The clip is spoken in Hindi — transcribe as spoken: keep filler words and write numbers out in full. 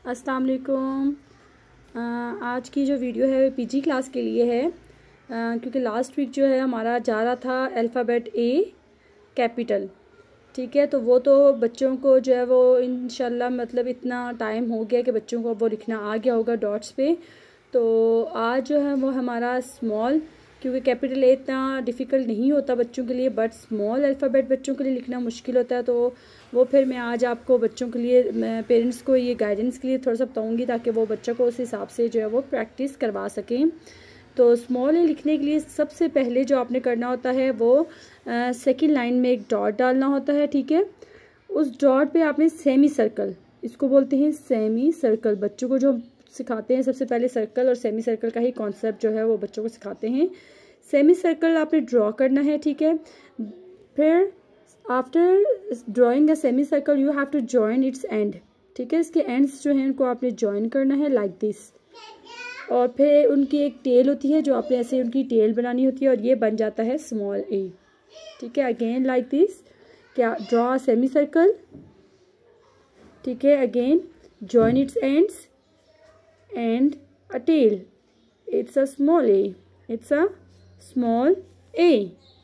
अस्सलाम वालेकुम। आज की जो वीडियो है पीजी क्लास के लिए है, आ, क्योंकि लास्ट वीक जो है हमारा जा रहा था अल्फ़ाबेट ए कैपिटल। ठीक है, तो वो तो बच्चों को जो है वो इंशाल्लाह मतलब इतना टाइम हो गया कि बच्चों को वो लिखना आ गया होगा डॉट्स पे। तो आज जो है वो हमारा स्मॉल, क्योंकि कैपिटल ए इतना डिफ़िकल्ट नहीं होता बच्चों के लिए, बट स्मॉल अल्फ़ाबेट बच्चों के लिए लिखना मुश्किल होता है। तो वो फिर मैं आज आपको बच्चों के लिए, मैं पेरेंट्स को ये गाइडेंस के लिए थोड़ा सा बताऊँगी ताकि वो बच्चों को उस हिसाब से जो है वो प्रैक्टिस करवा सकें। तो स्मॉल ए लिखने के लिए सबसे पहले जो आपने करना होता है वो सेकंड लाइन में एक डॉट डालना होता है। ठीक है, उस डॉट पे आपने सेमी सर्कल, इसको बोलते हैं सेमी सर्कल। बच्चों को जो सिखाते हैं सबसे पहले सर्कल और सेमी सर्कल का ही कॉन्सेप्ट जो है वो बच्चों को सिखाते हैं। सेमी सर्कल आपने ड्रॉ करना है। ठीक है, फिर after drawing a semi circle you have to join its end. ठीक है, इसके एंड्स जो हैं उनको आपने जॉइन करना है लाइक दिस। और फिर उनकी एक टेल होती है जो आपने ऐसे उनकी टेल बनानी होती है और ये बन जाता है स्मॉल ए। ठीक है, अगेन लाइक दिस, क्या ड्रॉ सेमी सर्कल। ठीक है, again join its ends and a tail. It's a small a. It's a small a.